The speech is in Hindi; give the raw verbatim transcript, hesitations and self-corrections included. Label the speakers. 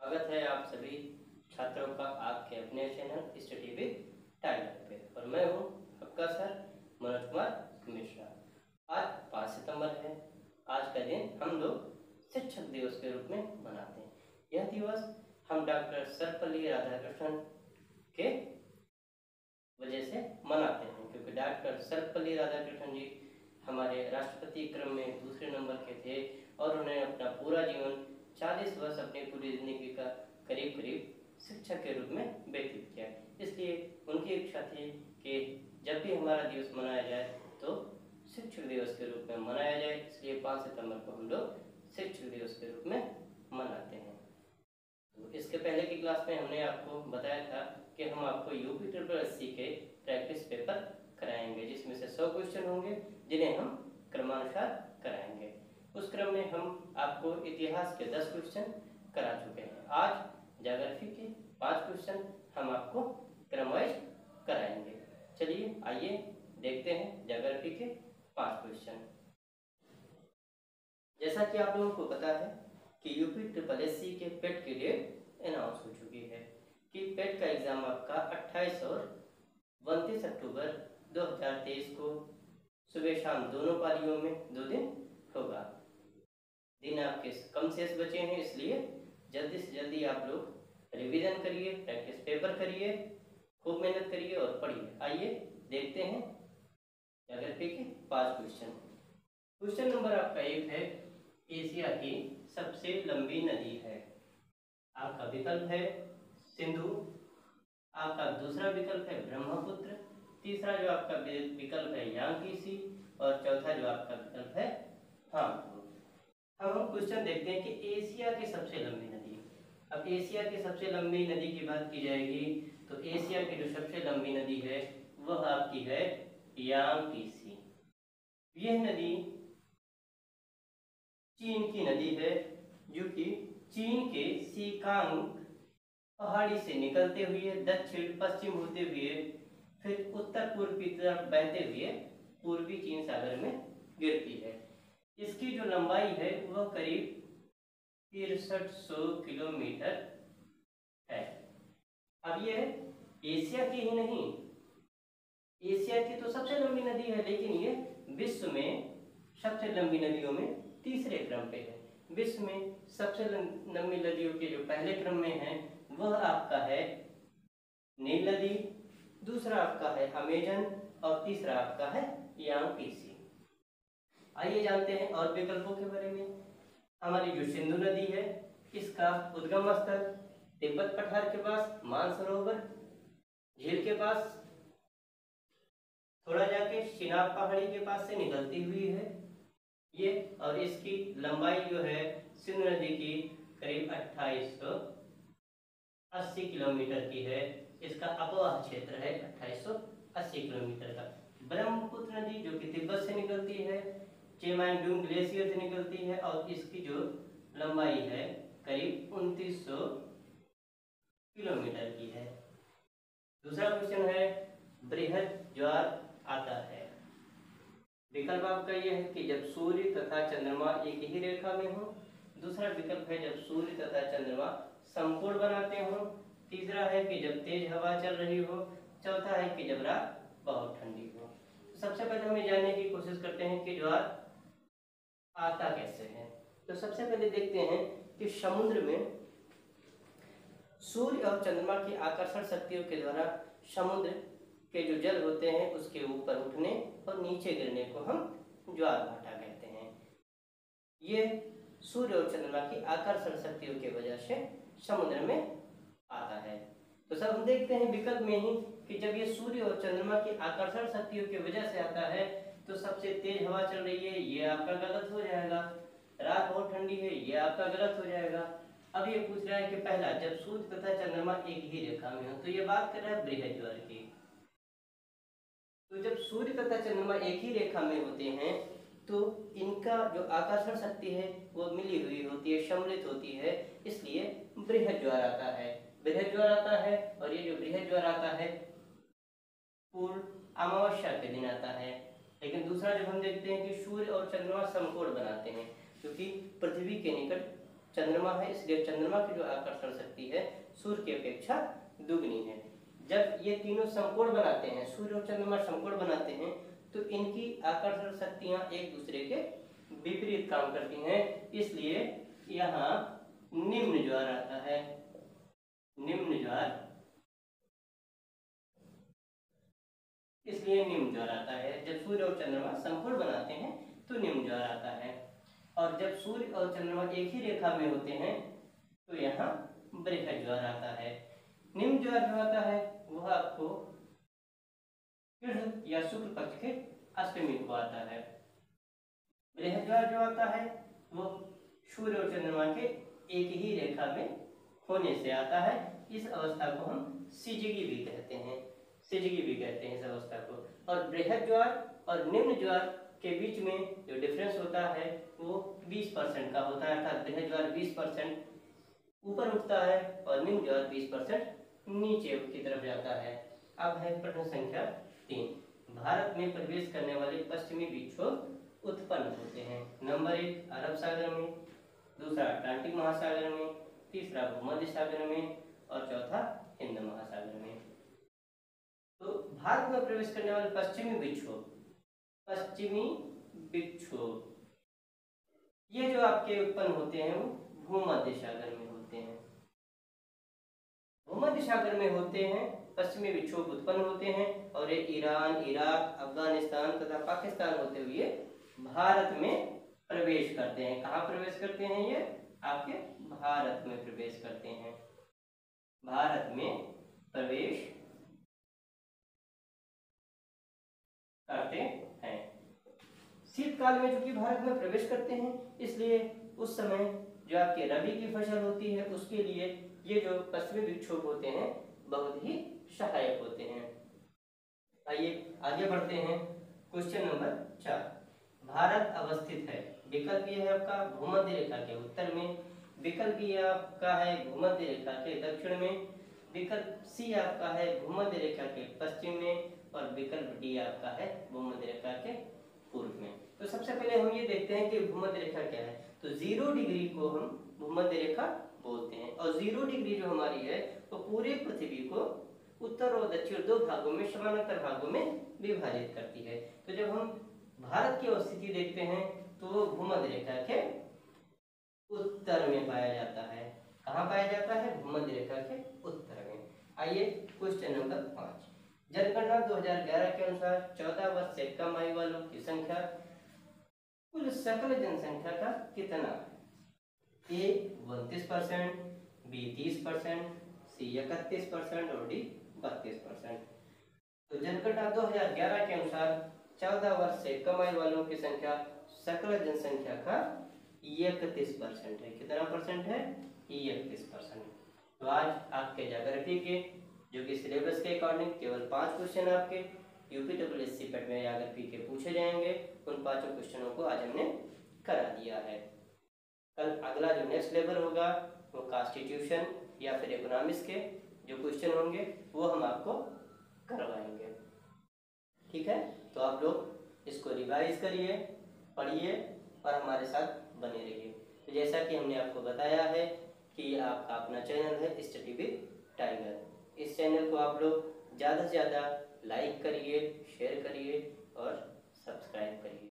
Speaker 1: स्वागत है आप सभी छात्रों का आपके अपने चैनल स्टडी विद टाइलर पे। और मैं हूँ आपका सर मनोज कुमार मिश्रा। आज पाँच सितंबर है। आज का दिन हम लोग शिक्षक दिवस के रूप में मनाते हैं। यह दिवस हम डॉक्टर सर्वपल्ली राधाकृष्णन के वजह से मनाते हैं, क्योंकि डॉक्टर सर्वपल्ली राधाकृष्णन जी हमारे राष्ट्रपति क्रम में दूसरे नंबर के थे और उन्होंने अपना पूरा जीवन चालीस वर्ष अपनी पूरी जिंदगी का करीब करीब शिक्षक के रूप में व्यतीत किया। इसलिए उनकी इच्छा थी कि जब भी हमारा दिवस मनाया जाए तो शिक्षक दिवस के रूप में मनाया जाए। इसलिए पाँच सितंबर को हम लोग शिक्षक दिवस के रूप में मनाते हैं। तो इसके पहले की क्लास में हमने आपको बताया था कि हम आपको यूपी ट्रिपल एस सी के प्रैक्टिस पेपर कराएंगे, जिसमें से सौ क्वेश्चन होंगे जिन्हें हम क्रमानुसार कराएंगे। उस क्रम में हम आपको इतिहास के दस क्वेश्चन करा चुके हैं। आज ज्योग्राफी के पाँच क्वेश्चन हम आपको क्रमवाइज कराएंगे। चलिए आइए देखते हैं ज्योग्राफी के पाँच क्वेश्चन। जैसा कि आप लोगों को पता है कि यूपी ट्रिपल एस सी के पेट की डेट अनाउंस हो चुकी है कि पेट का एग्जाम आपका अट्ठाईस और उनतीस अक्टूबर दो हज़ार तेईस को सुबह शाम दोनों पालियों में दो दिन होगा। दिन आपके कम शेष बचे हैं, इसलिए जल्दी से जल्दी आप लोग रिवीजन करिए, प्रैक्टिस पेपर करिए, खूब मेहनत करिए और पढ़िए। आइए देखते हैं ज्योग्राफी के पांच क्वेश्चन। क्वेश्चन नंबर आपका एक है, एशिया की सबसे लंबी नदी है। आपका विकल्प है सिंधु, आपका दूसरा विकल्प है ब्रह्मपुत्र, तीसरा जो आपका विकल्प है यांगत्से और चौथा जो आपका विकल्प है हाँ। अब हम क्वेश्चन देखते हैं कि एशिया की सबसे लंबी नदी। अब एशिया की सबसे लंबी नदी की बात की जाएगी तो एशिया की जो सबसे लंबी नदी है वह आपकी है यांगत्से। यह नदी चीन की नदी है, जो कि चीन के सिकांग पहाड़ी से निकलते हुए दक्षिण पश्चिम होते हुए फिर उत्तर पूर्व की तरफ बहते हुए पूर्वी चीन सागर में गिरती है। इसकी जो लंबाई है वह करीब तिरसठ सौ किलोमीटर है। अब ये एशिया की ही नहीं, एशिया की तो सबसे लंबी नदी है, लेकिन ये विश्व में सबसे लंबी नदियों में तीसरे क्रम पे है। विश्व में सबसे लंबी नदियों के जो पहले क्रम में है वह आपका है नील नदी, दूसरा आपका है अमेजन और तीसरा आपका है यांगत्से। आइए जानते हैं और विकल्पों के बारे में। हमारी जो सिंधु नदी है इसका उद्गम स्थल तिब्बत पठार के पास मानसरोवर झील के पास थोड़ा जाके चिनाब पहाड़ी के पास से निकलती हुई है ये, और इसकी लंबाई जो है सिंधु नदी की करीब अट्ठाईस सौ अस्सी किलोमीटर की है। इसका अपवाह क्षेत्र है अट्ठाईस सौ अस्सी किलोमीटर का। ब्रह्मपुत्र नदी जो कि तिब्बत से निकलती है, चेमांगडुंग ग्लेशियर से निकलती है और इसकी जो लंबाई है करीब उनतीस सौ किलोमीटर की है। दूसरा क्वेश्चन है, बृहद ज्वार आता है। विकल्प आपका यह है कि जब सूर्य तथा चंद्रमा एक ही रेखा में हो, दूसरा विकल्प है जब सूर्य तथा चंद्रमा समकोण बनाते हो, तीसरा है कि जब तेज हवा चल रही हो, चौथा है कि जब रात बहुत ठंडी हो। तो सबसे पहले हम ये जानने की कोशिश करते हैं कि ज्वार आता कैसे है। तो सबसे पहले देखते हैं कि समुद्र में सूर्य और चंद्रमा की आकर्षण शक्तियों के द्वारा समुद्र के जो जल होते हैं उसके ऊपर उठने और नीचे गिरने को हम ज्वार भाटा कहते हैं। ये सूर्य और चंद्रमा की आकर्षण शक्तियों की वजह से समुद्र में आता है। तो सब हम देखते हैं विकल्प में ही कि जब ये सूर्य और चंद्रमा की आकर्षण शक्तियों की वजह से आता है तो सबसे तेज हवा चल रही है, ये आपका गलत हो जाएगा। रात बहुत ठंडी है, ये आपका गलत हो जाएगा। अब ये पूछ रहा है कि पहला जब सूर्य तथा चंद्रमा एक ही रेखा में हो, तो ये बात कर रहा है बृहद ज्वार की। तो जब सूर्य तथा चंद्रमा एक ही रेखा में होते हैं तो इनका जो आकर्षण शक्ति है वो मिली हुई होती है, सम्मिलित होती है, इसलिए बृहद ज्वार आता है। बृहद ज्वार आता है और ये जो बृहद ज्वार आता है पूर्ण अमावस्या के दिन आता है। लेकिन दूसरा जब हम देखते हैं कि सूर्य और चंद्रमा समकोण बनाते हैं, क्योंकि पृथ्वी के निकट चंद्रमा है, इसलिए चंद्रमा की जो आकर्षण शक्ति है सूर्य की अपेक्षा दुगनी है। जब ये तीनों समकोण बनाते हैं, सूर्य और चंद्रमा समकोण बनाते हैं, तो इनकी आकर्षण शक्तियां एक दूसरे के विपरीत काम करती हैं, इसलिए यहाँ निम्न ज्वार आता है। निम्न ज्वार, इसलिए निम्न ज्वार आता है। जब सूर्य और चंद्रमा समकोण बनाते हैं तो निम्न ज्वार आता है, और जब सूर्य और चंद्रमा एक ही रेखा में होते हैं तो यहाँ बृहद ज्वार आता है। निम्न ज्वार जो आता है वह आपको कृष्ण या शुक्ल पक्ष के अष्टमी को आता है। बृहद ज्वार जो आता है वो सूर्य और चंद्रमा के एक ही रेखा में होने से आता है। इस अवस्था को हम सिजगी भी कहते हैं, सिजगी भी कहते हैं इस अवस्था को। और बृहद ज्वार और निम्न ज्वार के बीच में जो डिफरेंस होता है वो बीस परसेंट का होता है, अर्थात बृहद ज्वार बीस परसेंट ऊपर उठता है और निम्न ज्वार बीस परसेंट नीचे की तरफ जाता है। अब है प्रश्न संख्या तीन। भारत में प्रवेश करने वाले पश्चिमी विक्षोभ उत्पन्न होते हैं। नंबर एक अरब सागर में, दूसरा अटलांटिक महासागर में, तीसरा भूमध्य सागर में और चौथा हिंद महासागर में। तो भारत में प्रवेश करने वाले पश्चिमी विक्षोभ, पश्चिमी विक्षोभ ये जो आपके उत्पन्न होते हैं वो भूमध्य सागर में होते हैं। भूमध्य सागर में होते हैं पश्चिमी विक्षोभ उत्पन्न होते हैं, और ये ईरान, इराक, अफगानिस्तान तथा पाकिस्तान होते हुए भारत में प्रवेश करते हैं। कहाँ प्रवेश करते हैं? ये आपके भारत में प्रवेश करते हैं। भारत में प्रवेश करते हैं। शीतकाल में चूंकि भारत में प्रवेश करते हैं, इसलिए उस समय जो आपके रबी की फसल होती है उसके लिए ये जो पश्चिमी विक्षोभ होते हैं बहुत ही सहायक होते हैं। आइए आगे बढ़ते हैं। क्वेश्चन नंबर चार। भारत अवस्थित है, विकल्प ये है आपका भूमध्य रेखा के उत्तर में, विकल्प ये आपका है भूमध्य रेखा के दक्षिण में, विकल्प सी आपका है भूमध्य रेखा के पश्चिम में, और विकल्प डी आपका है भूमध्य रेखा के पूर्व में। तो सबसे पहले हम ये देखते हैं कि भूमध्य रेखा क्या है। तो जीरो डिग्री को हम भूमध्य रेखा बोलते हैं, और जीरो डिग्री जो हमारी है वो तो पूरे पृथ्वी को उत्तर और दक्षिण दो भागों में, समानांतर भागों में विभाजित करती है। तो जब हम भारत की अवस्थिति देखते हैं तो वो भूमध्य रेखा के उत्तर में पाया जाता है। कहाँ पाया जाता है? भूमध्य रेखा के उत्तर में। आइए क्वेश्चन नंबर पाँच। जनगणना दो हज़ार ग्यारह के अनुसार चौदह वर्ष से कम आयु वालों की संख्या कुल सकल जनसंख्या का कितना है? ए उनतीस परसेंट, बी तीस परसेंट, सी इकतीस परसेंट और डी बत्तीस परसेंट। तो जनगणना दो हज़ार ग्यारह के अनुसार चौदह वर्ष से कम आयु वालों की संख्या सकल जनसंख्या का इकतीस परसेंट है। कितना परसेंट है? इकतीस परसेंट। तो आज आपके ज्योग्राफी के जो कि सिलेबस के अकॉर्डिंग केवल पांच क्वेश्चन आपके UP W S C PET में ज्योग्राफी के पूछे जाएंगे। उन पांचों क्वेश्चनों को आज हमने करा दिया है। कल अगला जो नेक्स्ट लेवल होगा वो कॉन्स्टिट्यूशन या फिर इकोनॉमिक्स के जो क्वेश्चन होंगे वो हम आपको करवाएंगे। ठीक है, तो आप लोग इसको रिवाइज करिए, पढ़िए और हमारे साथ बने रहिए। तो जैसा कि हमने आपको बताया है कि आपका अपना चैनल है स्टडी विद टाइगर। इस चैनल को आप लोग ज़्यादा से ज़्यादा लाइक करिए, शेयर करिए और सब्सक्राइब करिए।